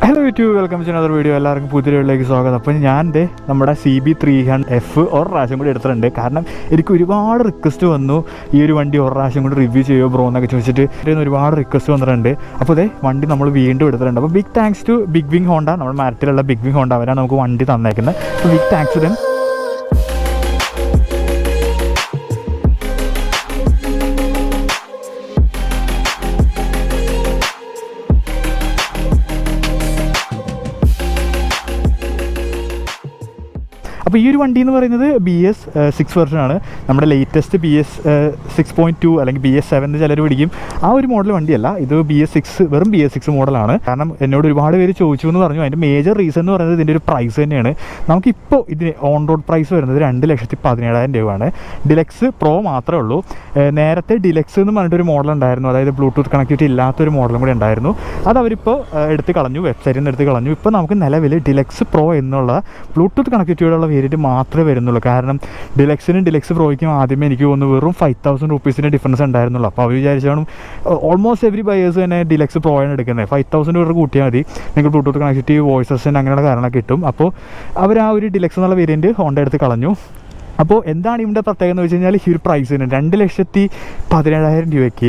Hello YouTube, welcome to another video. എല്ലാവർക്കും പുതിയ വീഡിയോയിലേക്ക് സ്വാഗതം. അപ്പോൾ ഞാൻ നമ്മുടെ CB300F ഒരു പ്രാവശ്യം കൂടി എടുത്തിട്ടുണ്ട്. കാരണം എനിക്ക് ഒരുപാട് റിക്വസ്റ്റ് വന്നു, ഈ ഒരു വണ്ടി ഒരു പ്രാവശ്യം കൂടി റിവ്യൂ ചെയ്യുമോ ബ്രോ എന്നൊക്കെ ചോദിച്ചിട്ട് ഒരുപാട് റിക്വസ്റ്റ് വന്നിട്ടുണ്ട്. അപ്പോൾ വണ്ടി നമ്മൾ വീണ്ടും എടുത്തിട്ടുണ്ട്. അപ്പോൾ big thanks to big wing Honda, നമ്മുടെ മാരറ്റിലുള്ള ബിഗ് വിങ് ഹോണ്ട, അവരാണ് നമുക്ക് വണ്ടി തന്നേക്കുന്നത്. അപ്പോൾ ബിഗ് താങ്ക്സ് ടു ദം. അപ്പോൾ ഈ ഒരു വണ്ടി എന്ന് പറയുന്നത് BS6 വെർഷനാണ്. നമ്മുടെ ലേറ്റസ്റ്റ് BS6.2 അല്ലെങ്കിൽ BS7 എന്ന് ചിലർ പിടിക്കും. ആ ഒരു മോഡൽ വണ്ടിയല്ല ഇത്. വെറും BS6 മോഡലാണ്. കാരണം എന്നോട് ഒരുപാട് പേര് ചോദിച്ചു എന്ന് പറഞ്ഞു. അതിൻ്റെ മേജർ റീസൺ എന്ന് പറയുന്നത് ഇതിൻ്റെ ഒരു പ്രൈസ് തന്നെയാണ്. നമുക്കിപ്പോൾ ഇതിന് ഓൺ റോഡ് പ്രൈസ് വരുന്നത് 2,17,000 രൂപയാണ്. ഡിലക്സ് പ്രോ മാത്രമേ ഉള്ളൂ. നേരത്തെ ഡിലക്സ് എന്ന് പറഞ്ഞിട്ടൊരു മോഡൽ ഉണ്ടായിരുന്നു, അതായത് ബ്ലൂടൂത്ത് കണക്ടിവിറ്റി ഇല്ലാത്തൊരു മോഡലും കൂടി ഉണ്ടായിരുന്നു. അത് അവരിപ്പോൾ എടുത്ത് കളഞ്ഞു, വെബ്സൈറ്റിൽ നിന്ന് എടുത്ത് കളഞ്ഞു. ഇപ്പോൾ നമുക്ക് നിലവിൽ ഡിലക്സ് പ്രോ എന്നുള്ള ബ്ലൂടൂത്ത് കണക്ടിവിറ്റിയോടുള്ള വേരിയൻറ്റ് മാത്രമേ വരുന്നുള്ളൂ. കാരണം ഡിലക്സിനും ഡിലക്സ് പ്രോയ്ക്കും ആദ്യമേ എനിക്ക് തോന്നുന്നു വെറും 5,000 റുപ്പീസിൻ്റെ ഡിഫറൻസ് ഉണ്ടായിരുന്നുള്ളൂ. അപ്പോൾ അവർ വിചാരിച്ചാണ് ഓൾമോസ്റ്റ് എവറി ബയേഴ്സ് തന്നെ ഡിലക്സ് പ്രോയാണ് എടുക്കുന്നത്. 5,000 രൂപ കൂട്ടിയാൽ മതി, നിങ്ങൾ ബ്ലൂടൂത്ത് കണക്ടിവിറ്റി, വോയിസ് അസിസ്റ്റൻറ്റ് അങ്ങനെയുള്ള കാര്യങ്ങളൊക്കെ കിട്ടും. അപ്പോൾ അവർ ആ ഒരു ഡിലക്സ് എന്നുള്ള വേരിയൻറ്റ് ഹോണ്ട എടുത്ത് കളഞ്ഞു. അപ്പോൾ എന്താണ് ഇവിടെ പ്രത്യേകത എന്ന് വെച്ച് കഴിഞ്ഞാൽ, ഈ ഒരു പ്രൈസിന് 2,17,000 രൂപയ്ക്ക്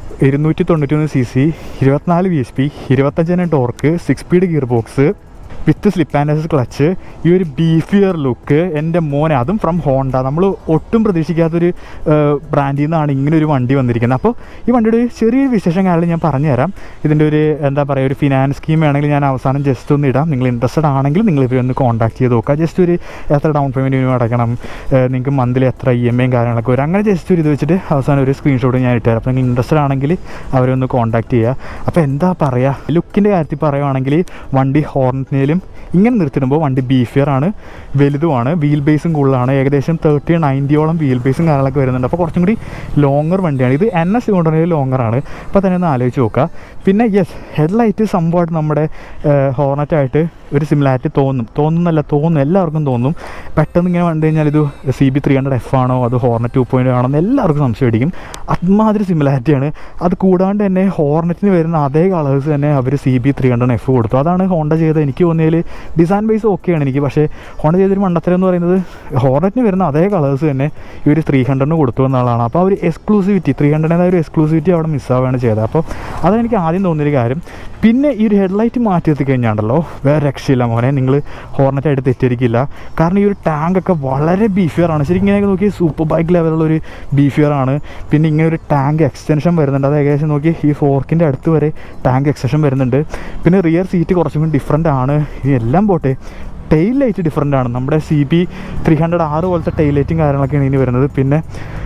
291cc, 24 bhp, 25 torque, 6 speed gear box with slip and assist clutch, ഈ ഒരു ബീഫിയർ ലുക്ക്, എൻ്റെ മോനെ, അതും ഫ്രം ഹോണ്ട. നമ്മൾ ഒട്ടും പ്രതീക്ഷിക്കാത്തൊരു ബ്രാൻഡിൽ നിന്നാണ് ഇങ്ങനെ ഒരു വണ്ടി വന്നിരിക്കുന്നത്. അപ്പോൾ ഈ വണ്ടിയുടെ ഒരു ചെറിയൊരു വിശേഷം കാരണം ഞാൻ പറഞ്ഞുതരാം. ഇതിൻ്റെ ഒരു എന്താ പറയുക, ഒരു ഫിനാൻസ് സ്കീം വേണമെങ്കിൽ ഞാൻ അവസാനം ജസ്റ്റ് ഒന്ന് ഇടാം. നിങ്ങൾ ഇൻട്രസ്റ്റഡ് ആണെങ്കിൽ നിങ്ങൾ ഇവരൊന്ന് കോൺടാക്ട് ചെയ്ത് നോക്കുക. ജസ്റ്റ് ഒരു എത്ര ഡൗൺ പേയ്മെൻറ്റ് അടയ്ക്കണം, നിങ്ങൾക്ക് മന്ത്ലി എത്ര EMI കാര്യങ്ങളൊക്കെ വരും, അങ്ങനെ ജസ്റ്റ് ഒരു ഇത് വെച്ചിട്ട് അവസാനം ഒരു സ്ക്രീൻഷോട്ട് ഞാൻ ഇട്ടുതരാം. അപ്പോൾ നിങ്ങൾ ഇൻട്രസ്റ്റഡ് ആണെങ്കിൽ അവരൊന്ന് കോൺടാക്ട് ചെയ്യുക. അപ്പോൾ എന്താ പറയുക, ലുക്കിൻ്റെ കാര്യത്തിൽ പറയുകയാണെങ്കിൽ വണ്ടി ഹോർണറ്റിലും ഇങ്ങനെ നിർത്തിടുമ്പോൾ വണ്ടി ബീഫിയർ ആണ്, വലുതുമാണ്, വീൽ ബേസും കൂടുതലാണ്. ഏകദേശം 30-90 വീൽ ബേസും കാര്യങ്ങളൊക്കെ വരുന്നുണ്ട്. അപ്പോൾ കുറച്ചും കൂടി ലോങ്ങർ വണ്ടിയാണ് ഇത്. NS കൊണ്ടുവരുന്നത് ലോങ്ങറാണ്. അപ്പോൾ തന്നെ ഒന്ന് ആലോചിച്ച് നോക്കുക. പിന്നെ ഹെഡ്ലൈറ്റ് സംഭവമായിട്ട് നമ്മുടെ ഹോർണറ്റായിട്ട് ഒരു സിമിലാരിറ്റി തോന്നും, എല്ലാവർക്കും തോന്നും. പെട്ടെന്ന് ഇങ്ങനെ കണ്ടു കഴിഞ്ഞാൽ ഇത് CB300F ആണോ അത് ഹോർണറ്റ് 2.0 ആണോ എന്ന് എല്ലാവർക്കും സംശയമായിരിക്കും. അതുമാതിരി സിമിലാരിറ്റിയാണ്. അത് കൂടാണ്ട് തന്നെ ഹോർണറ്റിന് വരുന്ന അതേ കളേഴ്സ് തന്നെ അവർ CB300F കൊടുത്തു. അതാണ് ഹോണ്ട ചെയ്തത്. എനിക്ക് തോന്നിയതിൽ ഡിസൈൻ ബേസ് ഓക്കെയാണ് എനിക്ക്, പക്ഷേ ഹോണ്ട ചെയ്തൊരു മണ്ടത്തരം എന്ന് പറയുന്നത് ഹോർണറ്റിന് വരുന്ന അതേ കളേഴ്സ് തന്നെ ഈ ഒരു 300 കൊടുത്തു എന്നുള്ളതാണ്. അപ്പോൾ ആ ഒരു എക്സ്ക്ലൂസിവിറ്റി, 300-േതായ ഒരു എക്സ്ക്ലൂസിവിറ്റി അവിടെ മിസ്സാവുകയാണ് ചെയ്തത്. അപ്പോൾ അതെനിക്ക് ആദ്യം തോന്നിയൊരു കാര്യം. പിന്നെ ഈ ഒരു ഹെഡ്ലൈറ്റ് മാറ്റി എത്തി കഴിഞ്ഞാണ്ടല്ലോ വേറെ രക്ഷയില്ല മോനെ, നിങ്ങൾ ഹോർണറ്റായിട്ട് തെറ്റിയിരിക്കില്ല. കാരണം ഈ ഒരു ടാങ്കൊക്കെ വളരെ ബീഫിയറാണ്. ശരിക്കും ഇങ്ങനെയൊക്കെ നോക്കി സൂപ്പർ ബൈക്ക് ലെവലുള്ളൊരു ബീഫിയറാണ്. പിന്നെ ഇങ്ങനെ ഒരു ടാങ്ക് എക്സ്റ്റൻഷൻ വരുന്നുണ്ട്. അത് ഏകദേശം നോക്കി ഈ ഫോർക്കിൻ്റെ അടുത്ത് വരെ ടാങ്ക് എക്സ്റ്റൻഷൻ വരുന്നുണ്ട്. പിന്നെ റിയർ സീറ്റ് കുറച്ചും കൂടി ഡിഫറൻ്റ് ആണ്. ഇതെല്ലാം പോട്ടെ, ടെയിൽ ലൈറ്റ് ഡിഫറൻ്റ് ആണ്. നമ്മുടെ CB300R പോലത്തെ ടെയിൽ ലൈറ്റും കാര്യങ്ങളൊക്കെയാണ് ഇനി വരുന്നത്. പിന്നെ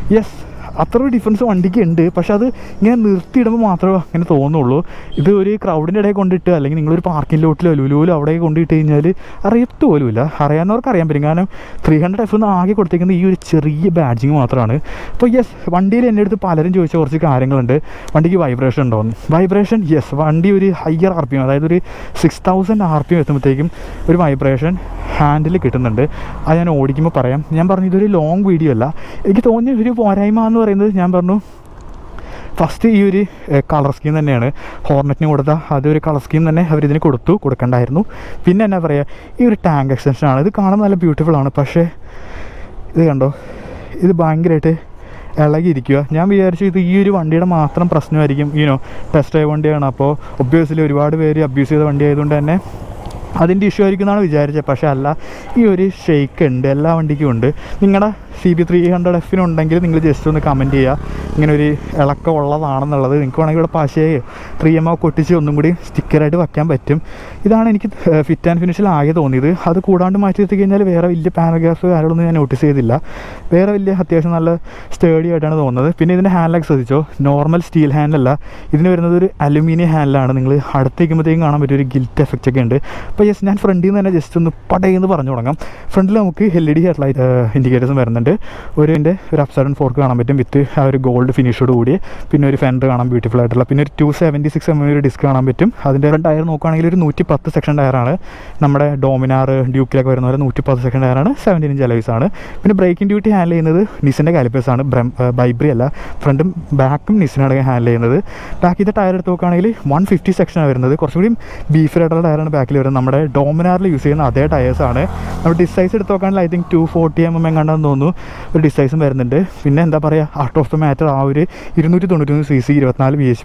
അത്ര ഒരു ഡിഫറൻസ് വണ്ടിക്ക് ഉണ്ട്, പക്ഷെ അത് ഇങ്ങനെ നിർത്തിയിടുമ്പോൾ മാത്രമേ അങ്ങനെ തോന്നുള്ളൂ. ഇത് ഒരു ക്രൗഡിൻ്റെ ഇടയിൽ കൊണ്ടിട്ട്, അല്ലെങ്കിൽ നിങ്ങളൊരു പാർക്കിംഗ് ലോട്ടിലോ ലുലുവിലോ അവിടെ കൊണ്ടിട്ട് കഴിഞ്ഞാൽ അറിയത്ത് പോലുമില്ല. അറിയാവുന്നവർക്ക് അറിയാൻ പറ്റും. കാരണം 300F ആകെ കൊടുത്തേക്കുന്നത് ഈ ഒരു ചെറിയ ബാഡ്ജിങ് മാത്രമാണ്. അപ്പോൾ വണ്ടിയിൽ എൻ്റെ അടുത്ത് പലരും ചോദിച്ച കുറച്ച് കാര്യങ്ങളുണ്ട്. വണ്ടിക്ക് വൈബ്രേഷൻ ഉണ്ടോയെന്ന്. വൈബ്രേഷൻ വണ്ടി ഒരു ഹയർ RPM, അതായത് ഒരു 6,000 RPM എത്തുമ്പോഴത്തേക്കും ഒരു വൈബ്രേഷൻ ഹാൻഡിൽ കിട്ടുന്നുണ്ട്. അത് ഞാൻ ഓടിക്കുമ്പോൾ പറയാം. ഞാൻ പറഞ്ഞു ഇതൊരു ലോങ് വീഡിയോ അല്ല. എനിക്ക് തോന്നിയ ഒരു പോരായ്മ എന്ന് പറയുന്നത്, ഞാൻ പറഞ്ഞു ഫസ്റ്റ് ഈ ഒരു കളർ സ്കീം തന്നെയാണ് ഹോർണറ്റിന് കൊടുത്ത. അതൊരു കളർ സ്കീം തന്നെ അവരിതിന് കൊടുക്കണ്ടായിരുന്നു. പിന്നെ എന്നാ പറയുക, ഈ ഒരു ടാങ്ക് എക്സ്റ്റൻഷനാണ്. ഇത് കാണാൻ നല്ല ബ്യൂട്ടിഫുൾ ആണ്, പക്ഷേ ഇത് കണ്ടോ, ഇത് ഭയങ്കരമായിട്ട് ഇളകിയിരിക്കുക. ഞാൻ വിചാരിച്ചു ഇത് ഈ ഒരു വണ്ടിയുടെ മാത്രം പ്രശ്നമായിരിക്കും. ടെസ്റ്റ് ഡ്രൈവ് വണ്ടിയാണ്, അപ്പോൾ ഒബ്വിയസ്ലി ഒരുപാട് പേര് അബ്യൂസ് ചെയ്ത വണ്ടി ആയതുകൊണ്ട് തന്നെ അതിൻ്റെ ഇഷ്യൂ ആയിരിക്കും എന്നാണ് വിചാരിച്ചത്. പക്ഷേ അല്ല, ഈ ഒരു ഷെയ്ക്ക് ഉണ്ട്, എല്ലാ വണ്ടിക്കും ഉണ്ട്. നിങ്ങളുടെ CB300F ഉണ്ടെങ്കിൽ നിങ്ങൾ ജസ്റ്റ് ഒന്ന് കമൻറ്റ് ചെയ്യുക, ഇങ്ങനെ ഒരു ഇളക്കം ഉള്ളതാണെന്നുള്ളത്. നിങ്ങൾക്ക് വേണമെങ്കിൽ ഇവിടെ പശയോ 3M കൊട്ടിച്ച് ഒന്നും കൂടി സ്റ്റിക്കറായിട്ട് വയ്ക്കാൻ പറ്റും. ഇതാണ് എനിക്ക് ഫിറ്റ് ആൻഡ് ഫിനിഷിൽ ആകെ തോന്നിയത്. അത് കൂടാണ്ട് മാറ്റി എത്തി കഴിഞ്ഞാൽ വേറെ വലിയ പാരഗ്രാഫ് കാര്യങ്ങളൊന്നും ഞാൻ നോട്ടീസ് ചെയ്തില്ല. വേറെ വലിയ അത്യാവശ്യം നല്ല സ്റ്റേഡി ആയിട്ടാണ് തോന്നുന്നത്. പിന്നെ ഇതിൻ്റെ ഹാൻഡിലൊക്കെ ശ്രദ്ധിച്ചോ, നോർമൽ സ്റ്റീൽ ഹാൻഡല്ല, ഇതിന് വരുന്നത് ഒരു അലുമിനിയം ഹാൻഡിലാണ്. നിങ്ങൾ അടുത്തേക്കുമ്പോഴത്തേക്കും കാണാൻ പറ്റിയ ഒരു ഗിൽറ്റ് എഫക്റ്റ് ഒക്കെ ഉണ്ട്. അപ്പോൾ ഞാൻ ഫ്രണ്ടിൽ നിന്ന് തന്നെ ജസ്റ്റ് ഒന്ന് പടയെന്ന് പറഞ്ഞു തുടങ്ങാം. ഫ്രണ്ടിൽ നമുക്ക് LED ഹെഡ്ലൈറ്റ് ഇൻഡിക്കേറ്റേഴ്സും വരുന്നുണ്ട്. വരുന്നുണ്ട്. ഒരു അപ്സൈഡ് ആൻഡ് ഫോർക്ക് കാണാൻ പറ്റും വിത്ത് ആ ഒരു ഗോൾഡ് ഫിനിഷോട് കൂടി. പിന്നെ ഒരു ഫെൻഡർ കാണാൻ ബ്യൂട്ടിഫുൾ ആയിട്ടുള്ള, പിന്നെ ഒരു 276 mm ഒരു ഡിസ്ക് കാണാൻ പറ്റും. അതിൻ്റെ ടയർ നോക്കുകയാണെങ്കിൽ ഒരു 110 സെക്ഷൻ ടയറാണ്. നമ്മുടെ ഡോമിനാർ ഡ്യൂക്കിലൊക്കെ വരുന്ന പോലെ 110 സെക്ഷൻ ടയറാണ്, 17 ഇഞ്ച് അലോയ്സാണ്. പിന്നെ ബ്രേക്കിംഗ് ഡ്യൂട്ടി ഹാൻഡിൽ ചെയ്യുന്നത് നിസിൻ്റെ കാലിപ്പേഴ്സാണ്, ബൈബ്രി അല്ല. ഫ്രണ്ടും ബാക്കും നിസിനാണ് ഹാൻഡിൽ ചെയ്യുന്നത്. ബാക്കിൻ്റെ ടയർ എടുത്ത് നോക്കുകയാണെങ്കിൽ 150 സെക്ഷനാണ് വരുന്നത്. കുറച്ചുകൂടി ബീഫിലായിട്ടുള്ള ടയറാണ് ബാക്കിൽ വരുന്നത്. നമ്മുടെ ഡോമിനാറിൽ യൂസ് ചെയ്യുന്ന അതേ ടയേഴ്സാണ്. നമ്മൾ ഡിസൈസ് എടുത്ത് നോക്കുകയാണെങ്കിൽ ഐ തിങ്ക് 240 mm എങ്ങാണ്ടെന്ന് തോന്നുന്നു ഒരു ഡിസൈസും വരുന്നുണ്ട്. പിന്നെ എന്താ പറയുക, ഔട്ട് ഓഫ് ദ മാറ്റർ ആ ഒരു 293 cc, 24 bhp,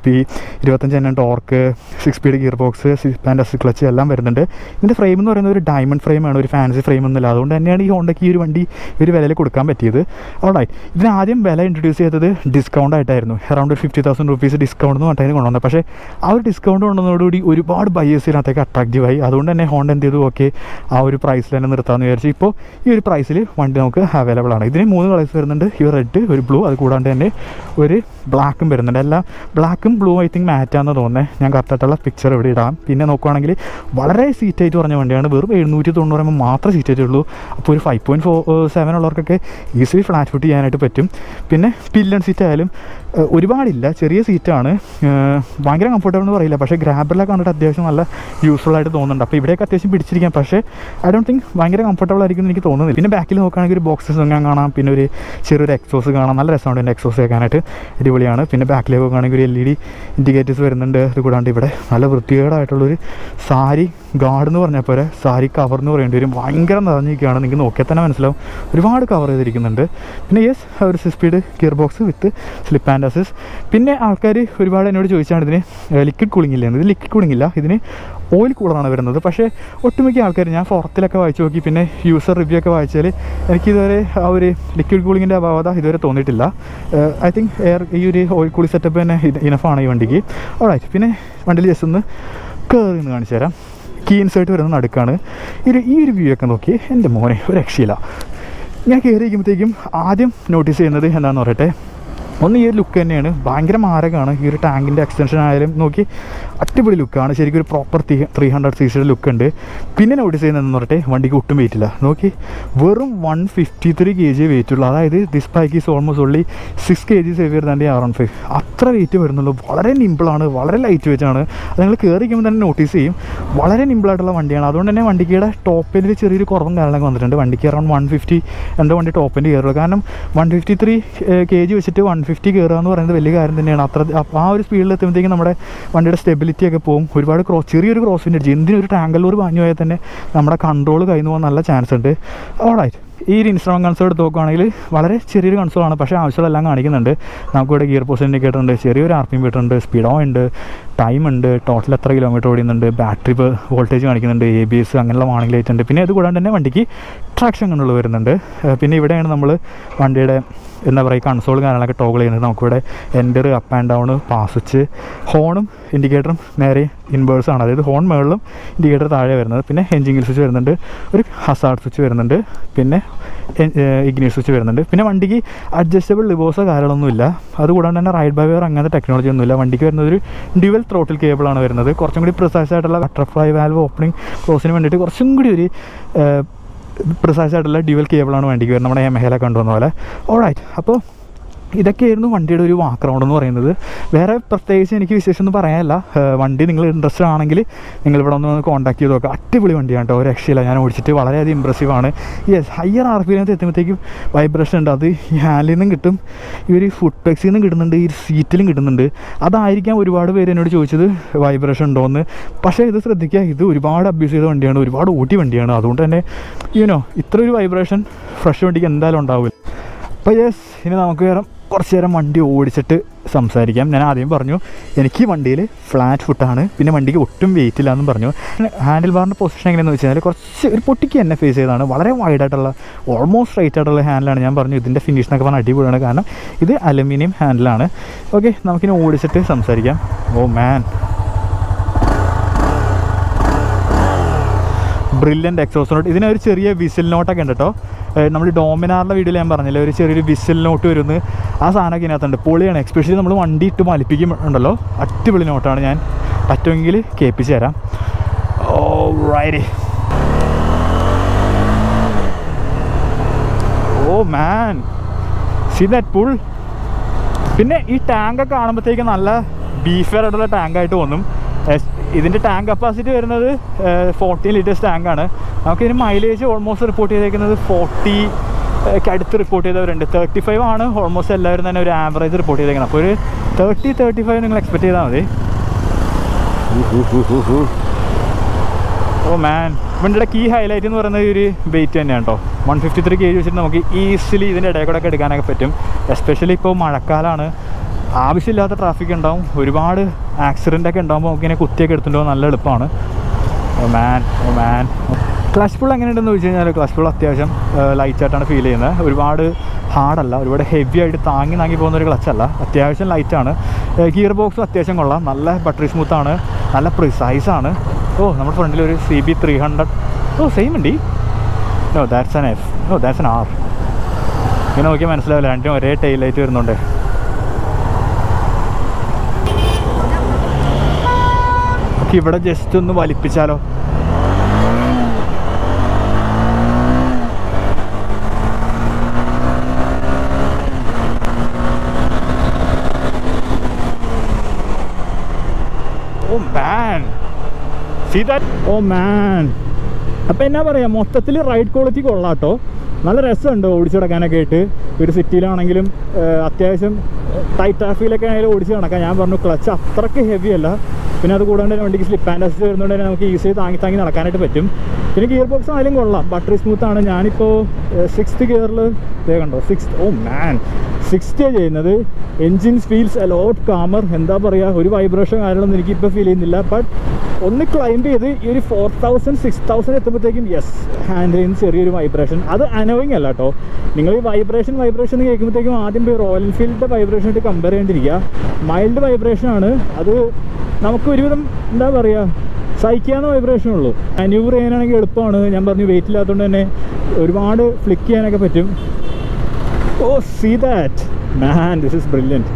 25 Nm torque, 6 speed gear box, പാൻഡസ് ക്ലച്ച് എല്ലാം വരുന്നുണ്ട്. ഇതിൻ്റെ ഫ്രെയിം എന്ന് പറയുന്നത് ഒരു ഡയമണ്ട് ഫ്രെയിമാണ്, ഒരു ഫാൻസി ഫ്രെയിം ഒന്നുമില്ല. അതുകൊണ്ട് തന്നെയാണ് ഈ ഹോണ്ടയ്ക്ക് ഈ ഒരു വണ്ടി ഒരു വിലയിൽ കൊടുക്കാൻ പറ്റിയത്. ഓൾറൈറ്റ്, ഇതിന് ആദ്യം വില ഇൻട്രൊഡ്യൂസ് ചെയ്തത് ഡിസ്കൗണ്ട് ആയിട്ടായിരുന്നു. അറൗണ്ട് ഒരു 50,000 rupees ഡിസ്കൗണ്ട് എന്ന് പറഞ്ഞാൽ കൊണ്ടുവന്നത്. പക്ഷേ ആ ഒരു ഡിസ്കൗണ്ട് കൊണ്ടുവന്നതോടുകൂടി ഒരുപാട് ബയേഴ്സിനകത്തേക്ക് അട്രാക്റ്റീവായി. അതുകൊണ്ട് തന്നെ ഹോണ്ട എന്ത് ചെയ്തു, ഓക്കെ ആ ഒരു പ്രൈസിൽ തന്നെ നിർത്താമെന്ന് വിചാരിച്ചു. ഇപ്പോൾ ഈ ഒരു പ്രൈസിൽ വണ്ടി നമുക്ക് അവൈലബിൾ ആണ്. ഇതിന് 3 കളേഴ്സ് വരുന്നുണ്ട്, ഈ റെഡ്, ഒരു ബ്ലൂ, അത് കൂടാണ്ട് തന്നെ ഒരു ബ്ലാക്കും വരുന്നുണ്ട്. എല്ലാം ബ്ലാക്കും ബ്ലൂ ഐ തിങ്ക് മാറ്റാന്ന് തോന്നുന്നത്. ഞാൻ കറക്റ്റായിട്ടുള്ള പിക്ചർ ഇവിടെ ഇടാം. പിന്നെ നോക്കുകയാണെങ്കിൽ വളരെ സീറ്റായിട്ട് പറഞ്ഞ വണ്ടിയാണ്. വെറും 790 മാത്രമേ സീറ്റായിട്ട് ഉള്ളൂ. അപ്പോൾ ഒരു 5.7 ഉള്ളവർക്കൊക്കെ ഈസിലി ഫ്ലാറ്റ് ഫുട്ട് ചെയ്യാനായിട്ട് പറ്റും. പിന്നെ പില്ലൺ സീറ്റ് ആയാലും ഒരുപാടില്ല, ചെറിയ സീറ്റാണ്. ഭയങ്കര കംഫർട്ടബിൾ എന്ന് പറയില്ല, പക്ഷേ ഗ്രാബറിലൊക്കെ കണ്ടിട്ട് അത്യാവശ്യം നല്ല യൂസ്ഫുൾ ആയിട്ട് തോന്നുന്നുണ്ട്. അപ്പോൾ ഇവിടെയൊക്കെ അത്യാവശ്യം പിടിച്ചിരിക്കാം, പക്ഷേ ഐ ഡോണ്ട് തിങ്ക് ഭയങ്കര കംഫർട്ടബിൾ ആയിരിക്കും എന്ന് എനിക്ക് തോന്നുന്നില്ല. പിന്നെ ബാക്കിൽ നോക്കുകയാണെങ്കിൽ ഒരു ബോക്സസ് ഞാൻ കാണാം, പിന്നെ ഒരു ചെറിയൊരു എക്സോസ് കാണാം. നല്ല രസമുണ്ട് എൻ്റെ എക്സോസ് കേൾക്കാനായിട്ട്, അടിപൊളിയാണ്. പിന്നെ ബാക്കിലേക്ക് നോക്കുകയാണെങ്കിൽ ഒരു LED ഇൻഡിക്കേറ്റേഴ്സ് വരുന്നുണ്ട്. അത് കൂടാണ്ട് ഇവിടെ നല്ല വൃത്തികേടായിട്ടുള്ളൊരു സാരി ഗാർഡ് എന്ന് പറഞ്ഞാൽ പോലെ സാരി കവർ എന്ന് പറയേണ്ടി വരും. ഭയങ്കര നിറഞ്ഞിരിക്കുകയാണ്, നിങ്ങൾക്ക് നോക്കിയാൽ തന്നെ മനസ്സിലാവും. ഒരുപാട് കവർ ചെയ്തിരിക്കുന്നുണ്ട്. പിന്നെ യെസ്, ഒരു 6 speed gear box with slip and assist. പിന്നെ ആൾക്കാർ ഒരുപാട് എന്നോട് ചോദിച്ചാണ് ഇതിന് ലിക്വിഡ് കൂളിംഗ് ഇല്ലെന്ന്. ഇത് ലിക്വിഡ് കൂളിംഗ് ഇല്ല, ഇതിന് ഓയിൽ കൂളറാണ് വരുന്നത്. പക്ഷേ ഒട്ടുമിക്ക ആൾക്കാർ, ഞാൻ ഫോറത്തിലൊക്കെ വായിച്ച് നോക്കി, പിന്നെ യൂസർ റിവ്യൂ ഒക്കെ വായിച്ചാൽ എനിക്കിതുവരെ ആ ഒരു ലിക്വിഡ് കൂളിങ്ങിൻ്റെ അഭാവത ഇതുവരെ തോന്നിയിട്ടില്ല. ഐ തിങ്ക് ഈ ഒരു ഓയിൽ കൂളിംഗ് സെറ്റപ്പ് തന്നെ ഇനഫാണ് ഈ വണ്ടിക്ക്. ഓൾറൈറ്റ്, പിന്നെ വണ്ടിയിൽ ജസ്റ്റ് ഒന്ന് കയറി നിന്ന് കാണിച്ചു തരാം. കീ ഇൻസേർട്ട് വരുന്ന നടുക്കാണ്. ഈ ഒരു വ്യൂ ഒക്കെ നോക്കി എൻ്റെ മോനെ ഒരു രക്ഷയില്ല. ഞാൻ കയറി ഇരിക്കുമ്പോഴത്തേക്കും ആദ്യം നോട്ടീസ് ചെയ്യുന്നത് എന്താണെന്ന് പറയട്ടെ, ഒന്ന് ഈ ഒരു ലുക്ക് തന്നെയാണ്, ഭയങ്കര മാരകമാണ്. ഈ ഒരു ടാങ്കിൻ്റെ എക്സ്റ്റൻഷൻ ആയാലും നോക്കി അടിപൊളി ലുക്കാണ്, ശരിക്കും ഒരു പ്രോപ്പർ 300 cc ലുക്ക് ഉണ്ട്. പിന്നെ നോട്ടീസ് ചെയ്യുന്നതെന്ന് പറയട്ടെ, വണ്ടിക്ക് ഒട്ടും വെയിറ്റ് ഇല്ല. നോക്കി വെറും 153 kg വെയിറ്റ് ഉള്ളൂ. അതായത് this bike is almost only 6 kg heavier than the R15. അത്ര വെയിറ്റ് വരുന്നുള്ളൂ. വളരെ നിമ്പിളാണ്, വളരെ ലൈറ്റ് വെയിറ്റ് ആണ്. അത് നിങ്ങൾ കയറിക്കുമ്പോൾ തന്നെ നോട്ടീസ് ചെയ്യും. വളരെ നിമ്പിളായിട്ടുള്ള വണ്ടിയാണ്. അതുകൊണ്ട് തന്നെ വണ്ടിയുടെ ടോപ്പിൽ ചെറിയൊരു കുറവും കാര്യങ്ങളൊക്കെ വന്നിട്ടുണ്ട്. വണ്ടിക്ക് അറൗണ്ട് 150 എൻ്റെ വണ്ടി ടോപ്പിൻ്റെ കയറുള്ളൂ. കാരണം 153 kg വെച്ചിട്ട് 150 കയറുക എന്ന് പറയുന്നത് വലിയ കാര്യം തന്നെയാണ്. ആ ഒരു സ്പീഡിൽ എത്തുമ്പോഴത്തേക്കും നമ്മുടെ വണ്ടിയുടെ സ്റ്റെബിലിറ്റി ഒക്കെ പോകും. ഒരുപാട് ചെറിയൊരു ക്രോസിൻ്റെ അടിച്ച് എന്തിനൊരു ടാങ്കല്ലൂർ പാഞ്ഞു പോയാൽ തന്നെ നമ്മുടെ കൺട്രോൾ കയ്യിൽ പോകാൻ നല്ല ചാൻസ് ഉണ്ട്. ഓൾറൈറ്റ്, ഈ ഒരു ഇൻസ്ട്രുമെൻറ്റ് കൺസോൾ എടുത്ത് നോക്കുകയാണെങ്കിൽ വളരെ ചെറിയൊരു കൺസോളാണ്, പക്ഷേ ആവശ്യമുള്ളതെല്ലാം കാണിക്കുന്നുണ്ട്. നമുക്കിവിടെ ഗിയർ പോസ്റ്റ് ഇൻഡിക്കേറ്റർ ഉണ്ട്, ചെറിയൊരു RPM മീറ്റർ ഉണ്ട്, സ്പീഡോ ഉണ്ട്, ടൈം ഉണ്ട്, ടോട്ടൽ എത്ര കിലോമീറ്റർ ഓടിയുന്നുണ്ട്, ബാറ്ററി വോൾട്ടേജ് കാണിക്കുന്നുണ്ട്, ABS അങ്ങനെയുള്ള വാണിംഗ് ലൈറ്റ് ഉണ്ട്. പിന്നെ അത് കൂടാണ്ട് തന്നെ വണ്ടിക്ക് ട്രാക്ഷൻ കൺട്രോൾ വരുന്നുണ്ട്. പിന്നെ ഇവിടെയാണ് നമ്മൾ വണ്ടിയുടെ എന്താ പറയുക കൺസോൾ കാര്യങ്ങളൊക്കെ ടോഗിൾ ചെയ്യുന്നത്. നമുക്കിവിടെ enter, up and down, pass switch, ഹോണും ഇൻഡിക്കേറ്ററും നേരെ ഇൻവേഴ്സ് ആണ്. അതായത് ഹോൺ മുകളിലും ഇൻഡിക്കേറ്റർ താഴെ വരുന്നത്. പിന്നെ എൻജിൻ സ്വിച്ച് വരുന്നുണ്ട്, ഒരു ഹസാർഡ് സ്വിച്ച് വരുന്നുണ്ട്, പിന്നെ ഇഗ്നിഷൻ സ്വിച്ച് വരുന്നുണ്ട്. പിന്നെ വണ്ടിക്ക് അഡ്ജസ്റ്റബിൾ ലിവേഴ്സോ കാര്യങ്ങളൊന്നുമില്ല. അതുകൂടാണ്ട് തന്നെ റൈഡ് ബൈ വയർ അങ്ങനത്തെ ടെക്നോളജി ഒന്നുമില്ല. വണ്ടിക്ക് വരുന്നത് ഒരു ഡ്യുവൽ ത്രോട്ടിൽ കേബിളാണ് വരുന്നത്. കുറച്ചും കൂടി പ്രിസൈസ് ആയിട്ടുള്ള ബട്ടർഫ്ലൈ വാൽവ് ഓപ്പണിംഗ് ക്ലോസിന് വേണ്ടിയിട്ട് കുറച്ചും കൂടി ഒരു പ്രിസൈസ് ആയിട്ടുള്ള ഡ്യുവൽ കേബിളാണ് വണ്ടിക്ക് വരുന്നത്, നമ്മുടെ Yamaha കൊണ്ടുവന്ന പോലെ. ഓൾറൈറ്റ്, അപ്പോൾ ഇതൊക്കെയായിരുന്നു വണ്ടിയുടെ ഒരു ബാക്ക്ഗ്രൗണ്ട് എന്ന് പറയുന്നത്. വേറെ പ്രത്യേകിച്ച് എനിക്ക് വിശേഷമൊന്നും പറയാനില്ല. വണ്ടി നിങ്ങൾ ഇൻട്രസ്റ്റഡ് ആണെങ്കിൽ നിങ്ങളിവിടെ ഒന്ന് കോൺടാക്ട് ചെയ്ത് നോക്കുക. അടിപൊളി വണ്ടിയാണ് കേട്ടോ, ഒരു രക്ഷയില്ല. ഞാൻ ഓടിച്ചിട്ട് വളരെയധികം ഇമ്പ്രസീവാണ്. യെസ്, ഹയർ RPM എത്തുമ്പോഴത്തേക്കും വൈബ്രേഷൻ ഉണ്ട്. അത് ഈ ഹാൻഡിൽ നിന്നും കിട്ടും, ഈ ഒരു ഫുഡ് പെക്സിൽ നിന്നും കിട്ടുന്നുണ്ട്, ഈ സീറ്റിലും കിട്ടുന്നുണ്ട്. അതായിരിക്കാം ഒരുപാട് പേര് എന്നോട് ചോദിച്ചത് വൈബ്രേഷൻ ഉണ്ടോയെന്ന്. പക്ഷേ ഇത് ശ്രദ്ധിക്കുക, ഇത് ഒരുപാട് അബ്യൂസ് ചെയ്ത വണ്ടിയാണ്, ഒരുപാട് ഓട്ടി വണ്ടിയാണ്. അതുകൊണ്ട് തന്നെ ഇത്ര ഒരു വൈബ്രേഷൻ ഫ്രഷ് വണ്ടിക്ക് എന്തായാലും ഉണ്ടാവില്ല. അപ്പോൾ യെസ്, ഇനി നമുക്ക് വേറെ കുറച്ച് നേരം വണ്ടി ഓടിച്ചിട്ട് സംസാരിക്കാം. ഞാൻ ആദ്യം പറഞ്ഞു എനിക്ക് വണ്ടിയിൽ ഫ്ലാറ്റ് ഫുട്ടാണ്, പിന്നെ വണ്ടിക്ക് ഒട്ടും വെയിറ്റ് ഇല്ല എന്നും പറഞ്ഞു. ഹാൻഡിൽ ബാറിൻ്റെ പൊസിഷൻ എങ്ങനെയാണെന്ന് വെച്ച് കഴിഞ്ഞാൽ കുറച്ച് ഒരു പൊട്ടിക്ക് എന്നെ ഫേസ് ചെയ്തതാണ്. വളരെ വൈഡായിട്ടുള്ള ഓൾമോസ്റ്റ് സ്ട്രൈറ്റ് ആയിട്ടുള്ള ഹാൻഡിലാണ്. ഞാൻ പറഞ്ഞു ഇതിൻ്റെ ഫിനിഷ് പറഞ്ഞാൽ അടിപൊളിയാണ്, കാരണം ഇത് അലുമിനിയം ഹാൻഡിലാണ്. ഓക്കെ, നമുക്കിനി ഓടിച്ചിട്ട് സംസാരിക്കാം. Oh man, brilliant exhaust note. ഇതിനൊരു ചെറിയ വിസിൽ നോട്ടൊക്കെ ഉണ്ട് കേട്ടോ. നമ്മൾ ഡോമിനാറിൻ്റെ വീഡിയോയിൽ ഞാൻ പറഞ്ഞില്ലേ ഒരു ചെറിയൊരു വിസിൽ നോട്ട് വരുന്നത്, ആ സാധനമൊക്കെ ഇതിനകത്തുണ്ട്. പൊളിയാണ്. എസ്പെഷ്യലി നമ്മൾ വണ്ടി ഇട്ട് മലിപ്പിക്കുന്നുണ്ടല്ലോ, അടിപൊളി നോട്ടാണ്. ഞാൻ പറ്റുമെങ്കിൽ കേൾപ്പിച്ച് തരാം. Oh right, oh man, see that pull. പിന്നെ ഈ ടാങ്കൊക്കെ കാണുമ്പോഴത്തേക്ക് നല്ല ബീഫെയർ ആയിട്ടുള്ള ടാങ്കായിട്ട് തോന്നും. ഇതിൻ്റെ ടാങ്ക് കപ്പാസിറ്റി വരുന്നത് 14 ലിറ്റേഴ്സ് ടാങ്കാണ്. നമുക്കിതിന് മൈലേജ് ഓൾമോസ്റ്റ് റിപ്പോർട്ട് ചെയ്തേക്കുന്നത് 40 അടുത്ത് റിപ്പോർട്ട് ചെയ്തവരുണ്ട്. 35 ആണ് ഓൾമോസ്റ്റ് എല്ലാവരും തന്നെ ഒരു ആവറേജ് റിപ്പോർട്ട് ചെയ്തേക്കുന്നത്. അപ്പോൾ ഒരു 30-35 നിങ്ങൾ എക്സ്പെക്ട് ചെയ്താൽ മതി. ഓ മാൻ, വണ്ടിയുടെ കീ ഹൈലൈറ്റ് എന്ന് പറയുന്നത് ഒരു വെയിറ്റ് തന്നെയാണ് കേട്ടോ. 153 kg വെച്ചിട്ട് നമുക്ക് ഈസിലി ഇതിൻ്റെ ഇടയിൽ കൂടെ ഒക്കെ എടുക്കാനൊക്കെ പറ്റും. എസ്പെഷ്യലി ഇപ്പോൾ മഴക്കാലമാണ്, ആവശ്യമില്ലാത്ത ട്രാഫിക് ഉണ്ടാവും, ഒരുപാട് ആക്സിഡൻ്റൊക്കെ ഉണ്ടാകുമ്പോൾ നമുക്കിങ്ങനെ കുത്തിയൊക്കെ എടുത്തിട്ടുണ്ടാവും, നല്ല എളുപ്പമാണ്. ഓ മാൻ. ക്ലച്ച് പുൾ എങ്ങനെയുണ്ടെന്ന് ചോദിച്ചു കഴിഞ്ഞാൽ ക്ലച്ച് പുൾ അത്യാവശ്യം ലൈറ്റായിട്ടാണ് ഫീൽ ചെയ്യുന്നത്. ഒരുപാട് ഹാർഡല്ല, ഒരുപാട് ഹെവി ആയിട്ട് താങ്ങി പോകുന്ന ഒരു ക്ലച്ചല്ല, അത്യാവശ്യം ലൈറ്റാണ്. ഗിയർ ബോക്സും അത്യാവശ്യം കൊള്ളാം, നല്ല ബട്ടറി സ്മൂത്താണ്, നല്ല പ്രിസൈസാണ്. ഓ, നമ്മുടെ ഫ്രണ്ടിലൊരു CB 300. ഓ സെയിം വണ്ടി. No that's an F. No that's an R. ഇങ്ങനെ നോക്കിയാൽ മനസ്സിലാവില്ല, രണ്ടും ഒരേ ടെയിൽ ലൈറ്റ് വരുന്നുണ്ട്. ഇവിടെ ജസ്റ്റ് ഒന്ന് വലിപ്പിച്ചാലോ. ഓ മാൻ, സീ ദാറ്റ്. ഓ മാൻ, അപ്പം എന്നാ പറയാ, മൊത്തത്തിൽ റൈഡ് ക്വാളിറ്റി കൊള്ളാട്ടോ. നല്ല രസമുണ്ട് ഓടിച്ചു നടക്കാനൊക്കെ ആയിട്ട്. ഒരു സിറ്റിയിലാണെങ്കിലും അത്യാവശ്യം ടൈറ്റ് ട്രാഫിക്കിലൊക്കെ ആണെങ്കിലും ഓടിച്ച് നടക്കാം. ഞാൻ പറഞ്ഞു ക്ലച്ച് അത്രയ്ക്ക് ഹെവി അല്ല. പിന്നെ അത് കൂടാണ്ട് തന്നെ വണ്ടിക്ക് സ്ലിപ്പ് ആൻഡ് അസിസ്റ്റ് വരുന്നതുകൊണ്ട് തന്നെ നമുക്ക് ഈസി താങ്ങി നടക്കാനായിട്ട് പറ്റും. പിന്നെ ഗിയർ ബോക്സ് ആയാലും കൊള്ളാം, ബട്ടറി സ്മൂത്താണ്. ഞാനിപ്പോൾ 6th ഗിയറിൽ കണ്ടോ, 6th. ഓ മാൻ, 60 ചെയ്യുന്നത്. Engine feels a lot calmer. എന്താ പറയുക, ഒരു വൈബ്രേഷൻ കാര്യങ്ങളൊന്നും എനിക്കിപ്പോൾ ഫീൽ ചെയ്യുന്നില്ല. ബട്ട് ഒന്ന് ക്ലൈംബ് ചെയ്ത് ഈ ഒരു 4000-6000 എത്തുമ്പോഴത്തേക്കും യെസ്, ഹാൻഡിൽ ചെയ്യുന്ന ചെറിയൊരു വൈബ്രേഷൻ. അത് അനോയിങ് അല്ല കേട്ടോ. നിങ്ങൾ ഈ വൈബ്രേഷൻ എന്ന് കേൾക്കുമ്പോഴത്തേക്കും ആദ്യം പോയി റോയൽ എൻഫീൽഡിൻ്റെ വൈബ്രേഷൻ ആയിട്ട് കമ്പയർ ചെയ്യേണ്ടിരിക്കുക. മൈൽഡ് വൈബ്രേഷനാണ് അത്. നമുക്ക് ഒരുവിധം എന്താ പറയുക, സഹിക്കാവുന്ന വൈബ്രേഷൻ ഉള്ളൂ. മാന്യൂവർ ചെയ്യാനാണെങ്കിൽ എളുപ്പമാണ്. ഞാൻ പറഞ്ഞു വെയിറ്റ് ഇല്ലാത്തതുകൊണ്ട് തന്നെ ഒരുപാട് ഫ്ലിക്ക് ചെയ്യാനൊക്കെ പറ്റും. Oh see that man, this is brilliant.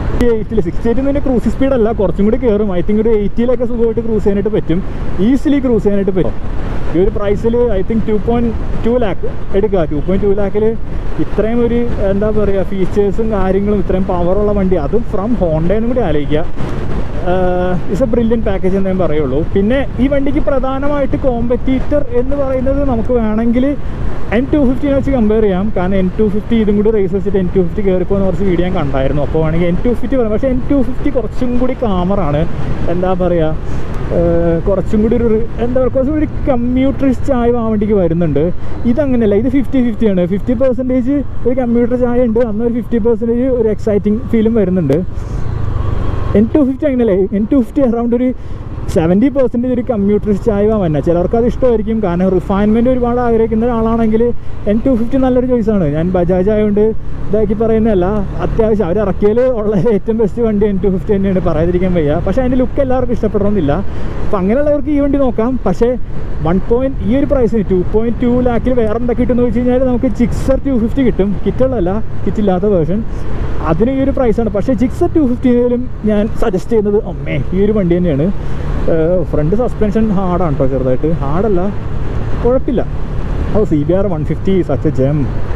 68 തന്നെ ക്രൂസ് സ്പീഡല്ല, കുറച്ചും കൂടി കയറും. ഐ തിങ്ക് ഒരു 80-ലൊക്കെ സുഖമായിട്ട് ക്രൂസ് ചെയ്യാനായിട്ട് പറ്റും, ഈസിലി ക്രൂസ് ചെയ്യാനായിട്ട് പറ്റും. ഈ ഒരു പ്രൈസിൽ ഐ തിങ്ക് 2.2 lakh എടുക്കുക. 2.2 lakh ഇത്രയും ഒരു എന്താ പറയുക, ഫീച്ചേഴ്സും കാര്യങ്ങളും ഇത്രയും പവറുള്ള വണ്ടി, അതും ഫ്രം ഹോണ്ടയെന്നും കൂടി ആലോചിക്കുക. ഇറ്റ്സ് എ ബ്രില്യൻറ്റ് പാക്കേജ് എന്നേ പറയുള്ളൂ. പിന്നെ ഈ വണ്ടിക്ക് പ്രധാനമായിട്ട് കോമ്പറ്റീറ്റർ എന്ന് പറയുന്നത് നമുക്ക് വേണമെങ്കിൽ N250 വെച്ച് കമ്പയർ ചെയ്യാം. കാരണം N250 ഇതും കൂടി റേസ് വെച്ചിട്ട് N250 കയറിപ്പോകുന്ന കുറച്ച് വീഡിയോ ഞാൻ കണ്ടായിരുന്നു. അപ്പോൾ വേണമെങ്കിൽ N250 പറയാം. പക്ഷേ N250 കുറച്ചും കൂടി കാമറാണ്. എന്താ പറയുക, കുറച്ചും കൂടി ഒരു എന്താ പറയുക, കുറച്ചും കൂടി കമ്മ്യൂട്ടറിസ്റ്റ് ചായ ആ വണ്ടിക്ക് വരുന്നുണ്ട്. ഇതങ്ങനെയല്ല, ഇത് 50-50 ആണ്. 50% ഒരു കമ്മ്യൂട്ടർ ചായ ഉണ്ട്, അന്നൊരു 50% ഒരു എക്സൈറ്റിംഗ് ഫീലും വരുന്നുണ്ട്. N250 അങ്ങനെയല്ലേ, N250 അറൗണ്ട് ഒരു 70% ഒരു കമ്മ്യൂട്ടറിസ്റ്റ് ചായ തന്നെ. ചിലർക്ക് അത് ഇഷ്ടമായിരിക്കും, കാരണം റിഫൈൻമെൻറ്റ് ഒരുപാട് ആഗ്രഹിക്കുന്ന ഒരാളാണെങ്കിൽ N250 നല്ലൊരു ചോയ്സാണ്. ഞാൻ ബജാജ് ആയതുകൊണ്ട് ഇതാക്കി പറയുന്നതല്ല, അത്യാവശ്യം അവർ ഇറക്കിയതിൽ ഉള്ള ഏറ്റവും ബെസ്റ്റ് വണ്ടി N250 തന്നെയാണ്, പറയാതിരിക്കാൻ വയ്യ. പക്ഷേ അതിൻ്റെ ലുക്ക് എല്ലാവർക്കും ഇഷ്ടപ്പെടണമെന്നില്ല. അപ്പോൾ അങ്ങനെയുള്ളവർക്ക് ഈ വണ്ടി നോക്കാം. പക്ഷേ ഈ ഒരു പ്രൈസിന് 2.2 lakh വേറെ എന്തൊക്കെ കിട്ടുമെന്ന് വെച്ച് കഴിഞ്ഞാൽ നമുക്ക് ജിക്സർ 250 കിട്ടും. കിറ്റുള്ളതല്ല, കിറ്റില്ലാത്ത വേർഷൻ. അതിന് ഈ ഒരു പ്രൈസാണ്. പക്ഷേ ജിക്സർ 250-ലും ഞാൻ സജസ്റ്റ് ചെയ്യുന്നത് ഈ ഒരു വണ്ടി തന്നെയാണ്. ഫ്രണ്ട് സസ്പെൻഷൻ ഹാർഡാണ് കേട്ടോ, ചെറുതായിട്ട് ഹാർഡല്ല, കുഴപ്പമില്ല. CBR 150 such a gem.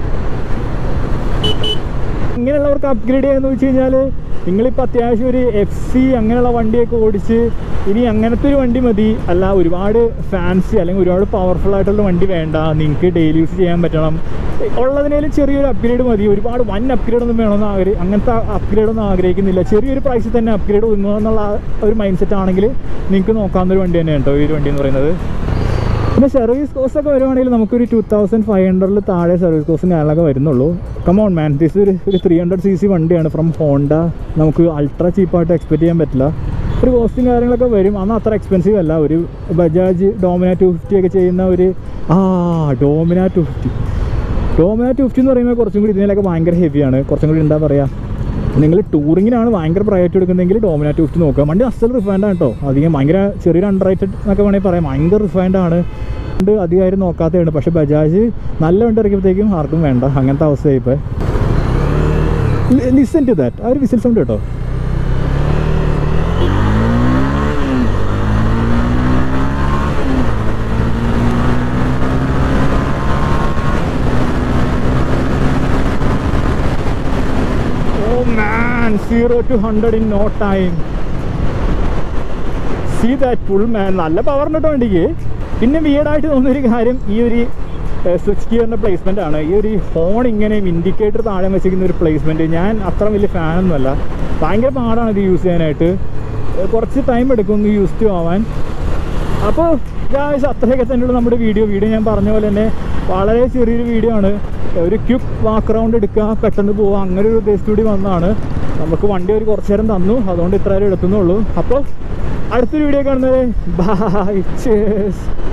ഇങ്ങനെയുള്ളവർക്ക് അപ്ഗ്രേഡ് ചെയ്യാന്ന് വെച്ച് കഴിഞ്ഞാൽ നിങ്ങളിപ്പോൾ അത്യാവശ്യം ഒരു FC അങ്ങനെയുള്ള വണ്ടിയൊക്കെ ഓടിച്ച് ഇനി അങ്ങനത്തെ ഒരു വണ്ടി മതി. അല്ല ഒരുപാട് ഫാൻസി അല്ലെങ്കിൽ ഒരുപാട് പവർഫുൾ ആയിട്ടുള്ള വണ്ടി വേണ്ട, നിങ്ങൾക്ക് ഡെയിലി യൂസ് ചെയ്യാൻ പറ്റണം, ഉള്ളതിനേലും ചെറിയൊരു അപ്ഗ്രേഡ് മതി. ഒരുപാട് വൻ അപ്ഗ്രേഡ് ഒന്നും വേണമെന്ന് അങ്ങനത്തെ അപ്ഗ്രേഡ് ഒന്നും ആഗ്രഹിക്കുന്നില്ല. ചെറിയൊരു പ്രൈസിൽ തന്നെ അപ്ഗ്രേഡ് ഒതുങ്ങുക എന്നുള്ള ഒരു മൈൻഡ് സെറ്റ് ആണെങ്കിൽ നിങ്ങൾക്ക് നോക്കാവുന്നൊരു വണ്ടി തന്നെയാണ് കേട്ടോ ഈ ഒരു വണ്ടി എന്ന് പറയുന്നത്. പിന്നെ സർവീസ് കോസ്റ്റ് ഒക്കെ വരുവാണെങ്കിൽ നമുക്കൊരു 2500 താഴെ സർവീസ് കോസ്റ്റും കാര്യങ്ങളൊക്കെ വരുന്നുള്ളൂ. കമോൺ മാൻ, ദിസ് ഒരു 300cc വണ്ടിയാണ് ഫ്രം ഹോണ്ട. നമുക്ക് അൾട്രാ ചീപ്പായിട്ട് എക്സ്പെക്ട് ചെയ്യാൻ പറ്റില്ല. ഒരു കോസ്റ്റും കാര്യങ്ങളൊക്കെ വരും, അന്ന് അത്ര എക്സ്പെൻസീവ് അല്ല. ഒരു ബജാജ് ഡോമിന 250 ഒക്കെ ചെയ്യുന്ന ഒരു ഡോമിന 250 എന്ന് പറയുമ്പോൾ കുറച്ചും കൂടി ഇതിനൊക്കെ ഭയങ്കര ഹെവിയാണ്. കുറച്ചും കൂടി എന്താ പറയുക, നിങ്ങൾ ടൂറിങ്ങിനാണ് ഭയങ്കര പ്രയോറിറ്റി എടുക്കുന്നതെങ്കിൽ ഡോമിന 250 നോക്കുക. വണ്ടി അസൽ റിഫൈൻഡാണ് കേട്ടോ, അധികം ഭയങ്കര ചെറിയൊരു അണ്ടർ റേറ്റഡ് എന്നൊക്കെ വേണമെങ്കിൽ പറയാം. ഭയങ്കര റിഫൈൻഡാണ്, അധികമായിട്ട് നോക്കാത്തതാണ്. പക്ഷേ ബജാജ് നല്ല വണ്ടി ഇറക്കിയപ്പോഴത്തേക്കും ആർക്കും വേണ്ട, അങ്ങനത്തെ അവസ്ഥയായി. ഇപ്പോൾ ലിസൺ ടു ദാറ്റ്, ആ ഒരു വിസിൽ സൗണ്ട് കേട്ടോ. 0 to 100 in no time. See that pull man, നല്ല പവർ ഉണ്ട് വണ്ടിക്ക്. പിന്നെ വിയർഡായിട്ട് തോന്നിയൊരു കാര്യം ഈ ഒരു സ്വിച്ച് ഗിയറിൻ്റെ പ്ലേസ്മെൻ്റ് ആണ്. ഈ ഒരു ഹോൺ ഇങ്ങനെ ഇൻഡിക്കേറ്റർ താഴെ വെച്ചിരിക്കുന്ന ഒരു പ്ലേസ്മെൻറ്റ് ഞാൻ അത്ര വലിയ ഫാനൊന്നുമല്ല. ഭയങ്കര പാടാണ് ഇത് യൂസ് ചെയ്യാനായിട്ട്. കുറച്ച് ടൈം എടുക്കും ഒന്ന് യൂസ് ടു ആവാൻ. അപ്പോൾ ഗായ്സ് അത്രയൊക്കെ തന്നെയുള്ള നമ്മുടെ വീഡിയോ ഞാൻ പറഞ്ഞ പോലെ തന്നെ വളരെ ചെറിയൊരു വീഡിയോ ആണ്. ഒരു ക്വിക്ക് വാക്ക് റൗണ്ട് എടുക്കുക, പെട്ടെന്ന് പോവുക, അങ്ങനെ ഒരു ഉദ്ദേശത്തോടെ വന്നതാണ്. നമുക്ക് വണ്ടി ഒരു കുറച്ച് നേരം തന്നു, അതുകൊണ്ട് ഇത്ര നേരം എടുത്തുന്നുള്ളൂ. അപ്പോൾ അടുത്തൊരു വീഡിയോ കാണുന്നത് ബൈ, cheers.